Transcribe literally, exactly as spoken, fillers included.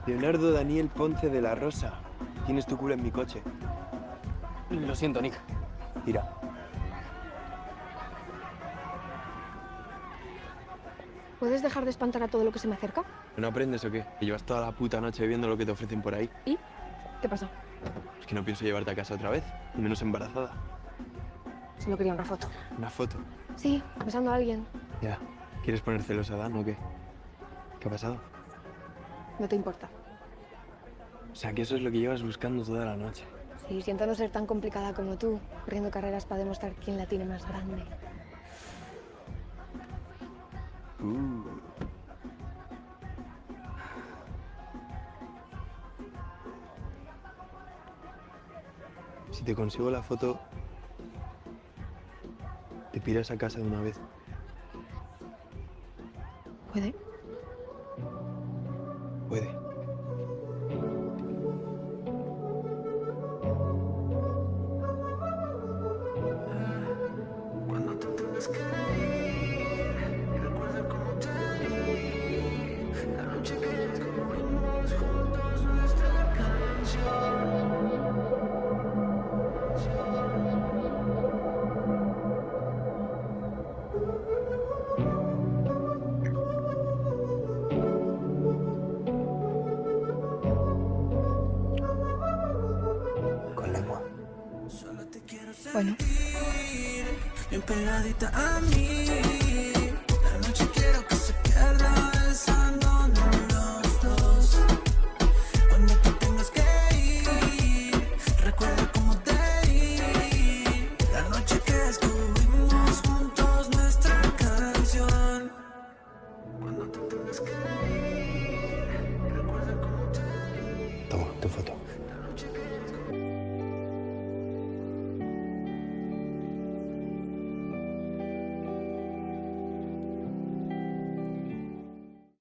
Leonardo Daniel Ponce de la Rosa. Tienes tu culo en mi coche. Lo siento, Nick. Tira. ¿Puedes dejar de espantar a todo lo que se me acerca? ¿No aprendes o qué? Que llevas toda la puta noche viendo lo que te ofrecen por ahí. ¿Y? ¿Qué pasa? Es que no pienso llevarte a casa otra vez, y menos embarazada. Solo quería una foto. ¿Una foto? Sí, besando a alguien. Ya. ¿Quieres poner celos a Dan o qué? ¿Qué ha pasado? No te importa. O sea, que eso es lo que llevas buscando toda la noche. Sí, siento no ser tan complicada como tú, corriendo carreras para demostrar quién la tiene más grande. Uh. Si te consigo la foto, te piras a casa de una vez. ¿Puede? Puede. Cuando te tengas que ir y recuerda cómo te vi, la noche que descubrimos juntos nuestra canción. Con lengua. Solo te quiero Bueno. sentir bien pegadita a mí.